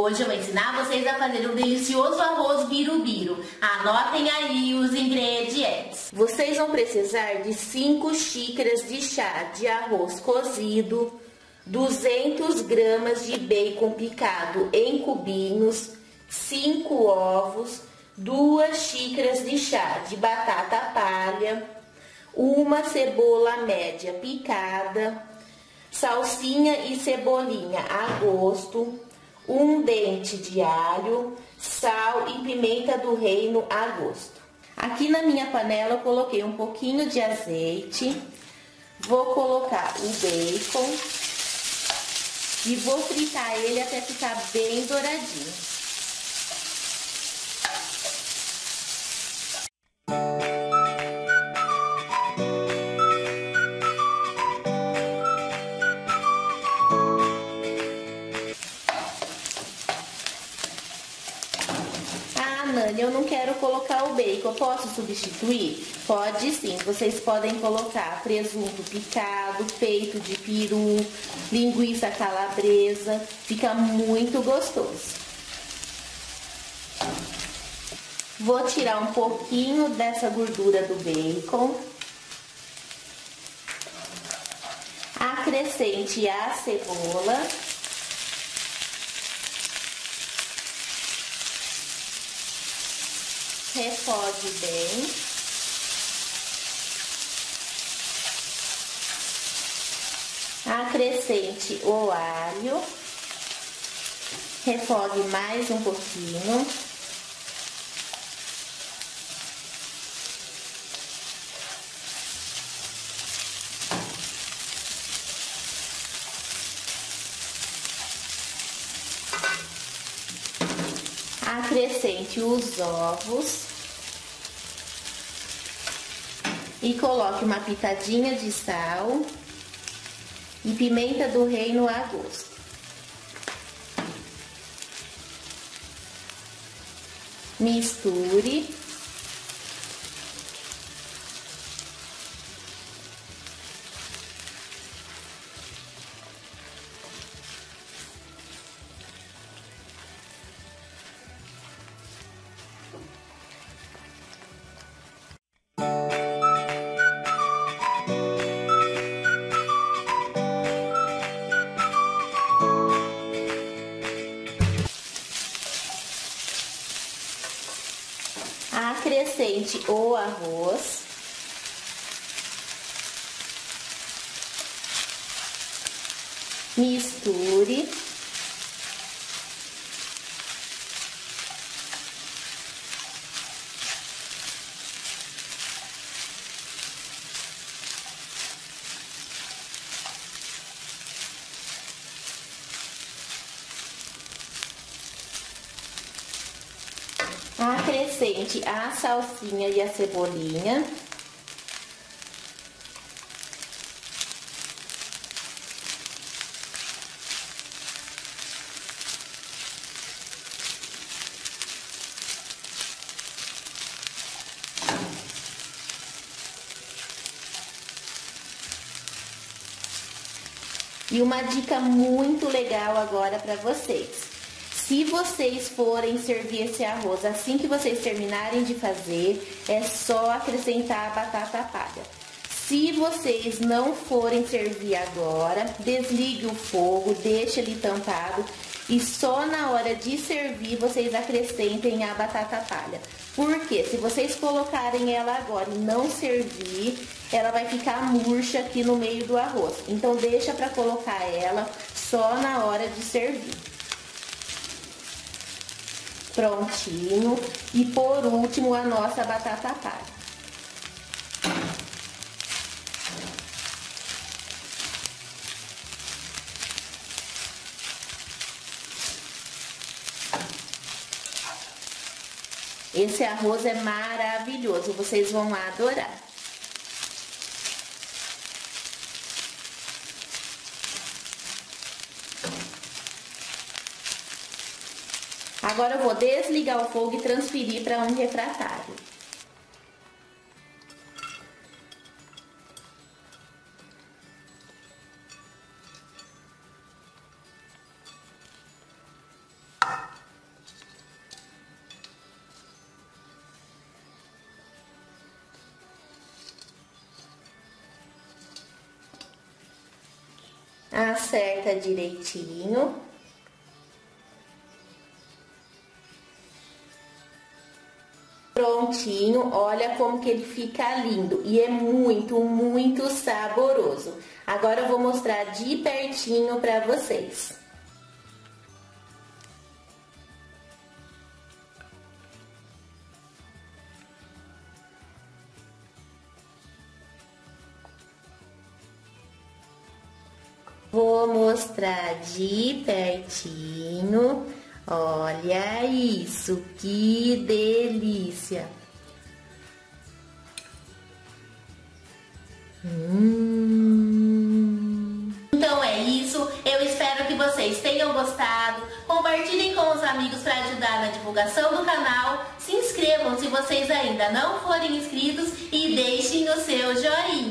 Hoje eu vou ensinar vocês a fazer um delicioso arroz birubiru. Anotem aí os ingredientes. Vocês vão precisar de 5 xícaras de chá de arroz cozido, 200 gramas de bacon picado em cubinhos, 5 ovos, 2 xícaras de chá de batata palha, uma cebola média picada, salsinha e cebolinha a gosto, um dente de alho, sal e pimenta do reino a gosto. Aqui na minha panela eu coloquei um pouquinho de azeite, vou colocar o bacon e vou fritar ele até ficar bem douradinho. Nani, eu não quero colocar o bacon, eu posso substituir? Pode sim, vocês podem colocar presunto picado, peito de peru, linguiça calabresa, fica muito gostoso. Vou tirar um pouquinho dessa gordura do bacon. Acrescente a cebola. Refogue bem. Acrescente o alho. Refogue mais um pouquinho. Acrescente os ovos e coloque uma pitadinha de sal e pimenta do reino a gosto. Misture. Acrescente o arroz. Misture. Acrescente a salsinha e a cebolinha. E uma dica muito legal agora para vocês. Se vocês forem servir esse arroz assim que vocês terminarem de fazer, é só acrescentar a batata palha. Se vocês não forem servir agora, desligue o fogo, deixe ele tampado e só na hora de servir vocês acrescentem a batata palha. Porque se vocês colocarem ela agora e não servir, ela vai ficar murcha aqui no meio do arroz. Então deixa para colocar ela só na hora de servir. Prontinho. E por último, a nossa batata palha. Esse arroz é maravilhoso, vocês vão adorar. Agora eu vou desligar o fogo e transferir para um refratário. Acerta direitinho. Prontinho, olha como que ele fica lindo e é muito, muito saboroso. Agora eu vou mostrar de pertinho para vocês. Vou mostrar de pertinho. Olha isso, que delícia! Então é isso, eu espero que vocês tenham gostado. Compartilhem com os amigos para ajudar na divulgação do canal. Se inscrevam se vocês ainda não forem inscritos e deixem o seu joinha.